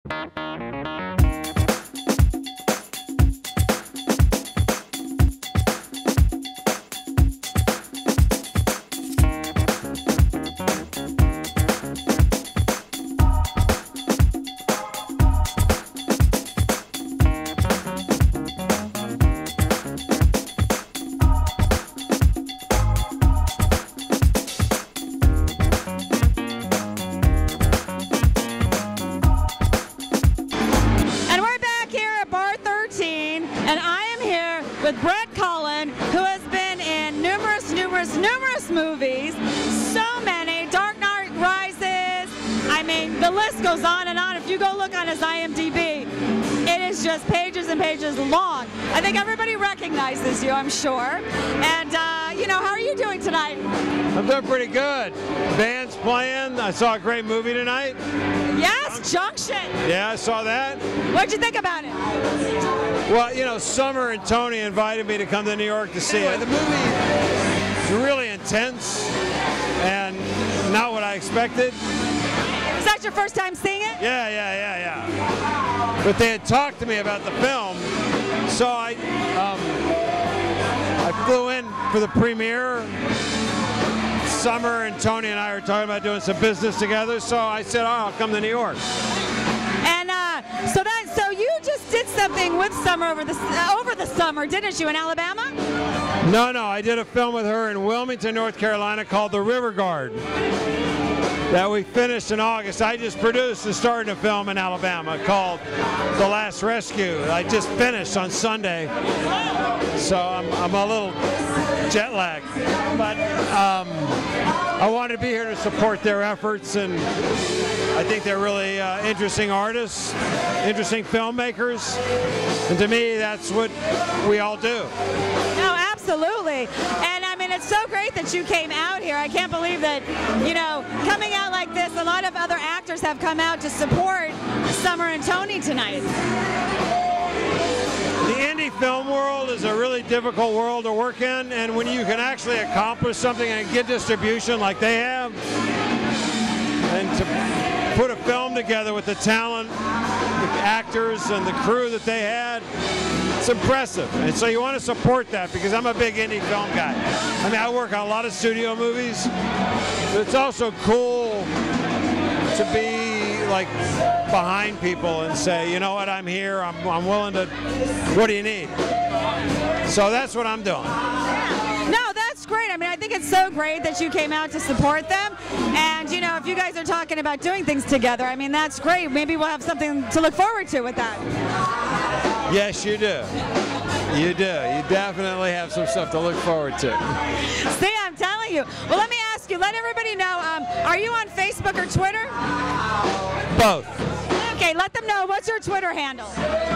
With Brett Cullen, who has been in numerous movies, so many, Dark Knight Rises, I mean, the list goes on and on. If you go look on his IMDb, it is just pages and pages long. I think everybody recognizes you, I'm sure. And, you know, how are you doing tonight? I'm doing pretty good. Band's playing. I saw a great movie tonight. Yes, Junction. Yeah, I saw that. What'd you think about it? Well, you know, Summer and Tony invited me to come to New York to see it. The movie is really intense and not what I expected. Is that your first time seeing it? Yeah. But they had talked to me about the film, so I flew in for the premiere. Summer and Tony and I were talking about doing some business together, so I said, oh, I'll come to New York. And so you just did something with Summer over the summer, didn't you, in Alabama? No, I did a film with her in Wilmington, North Carolina called The River Guard that we finished in August. I just produced and started a film in Alabama called The Last Rescue. I just finished on Sunday, so I'm a little jet lagged. But I wanted to be here to support their efforts, and I think they're really interesting artists, interesting filmmakers, and to me, that's what we all do. No, absolutely. And I mean, it's so great that you came out here. I can't believe that, you know, coming out like this, a lot of other actors have come out to support Summer and Tony tonight. The indie film world is a really difficult world to work in, and when you can actually accomplish something and get distribution like they have, and to put a film together with the talent, the actors, and the crew that they had, it's impressive. And so you want to support that, because I'm a big indie film guy. I mean, I work on a lot of studio movies, but it's also cool to be like behind people and say, you know what, I'm here, I'm willing to, what do you need? So that's what I'm doing. No, that's great. I mean, I think it's so great that you came out to support them. And, you know, if you guys are talking about doing things together, I mean, that's great. Maybe we'll have something to look forward to with that. Yes, you do. You do. You definitely have some stuff to look forward to. See, I'm telling you. Well, let me ask you, let everybody know, are you on Facebook or Twitter? Both. Okay, let them know. What's your Twitter handle?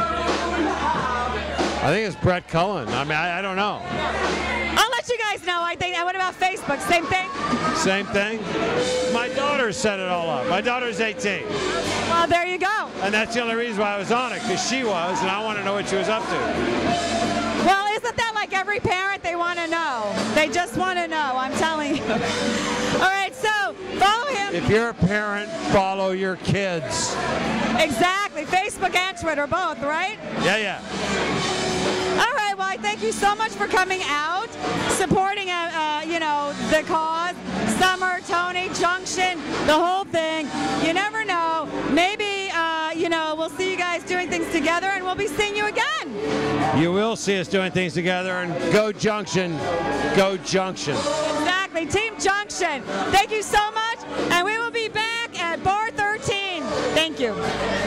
I think it's Brett Cullen. I mean, I don't know. I'll let you guys know. I think. What about Facebook? Same thing? Same thing. My daughter set it all up. My daughter's 18. Well, there you go. And that's the only reason why I was on it, because she was, and I want to know what she was up to. Well, isn't that like every parent? They want to know. They just want to know. I'm telling you. All right, so follow him. If you're a parent, follow your kids. Exactly. Facebook and Twitter, both, right? Yeah. All right, well, I thank you so much for coming out, supporting, you know, the cause, Summer, Tony, Junction, the whole thing. You never know. Maybe, you know, we'll see you guys doing things together, and we'll be seeing you again. You will see us doing things together, and go Junction. Go Junction. Exactly. Team Junction. Thank you so much, and we will be back at Bar 13. Thank you.